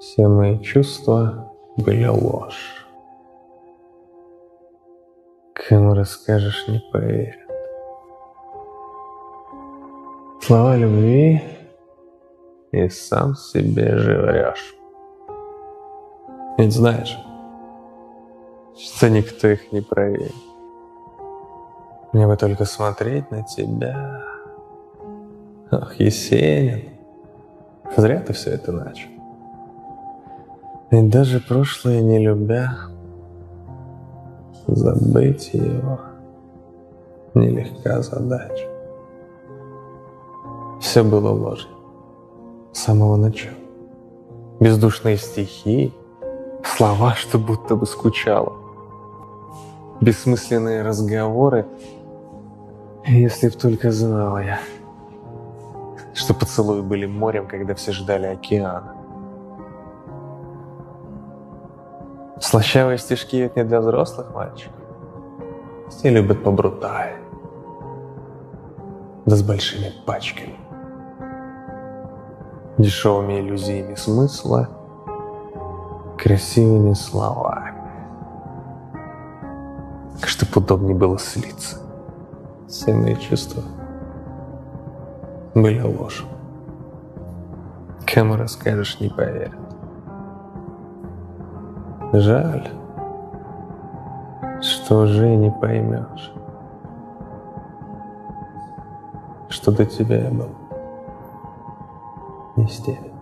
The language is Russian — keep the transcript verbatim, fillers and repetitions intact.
Все мои чувства были ложь. Кому расскажешь, не поверят. Слова любви и сам себе же врешь. Ведь знаешь, что никто их не проверит. Мне бы только смотреть на тебя. Ах, Есенин, зря ты все это начал. Ведь даже прошлое не любя, забыть его нелегка задача. Все было ложью с самого начала. Бездушные стихи, слова, что будто бы скучало, бессмысленные разговоры. Если б только знала я, что поцелуи были морем, когда все ждали океана. Слащавые стишки ведь не для взрослых мальчиков. Все любят побруталь, да с большими пачками, дешевыми иллюзиями смысла, красивыми словами. Чтоб удобнее было слиться. Все мои чувства были ложь. Кому расскажешь, не поверят. Жаль, что уже не поймешь, что до тебя я был не с теми.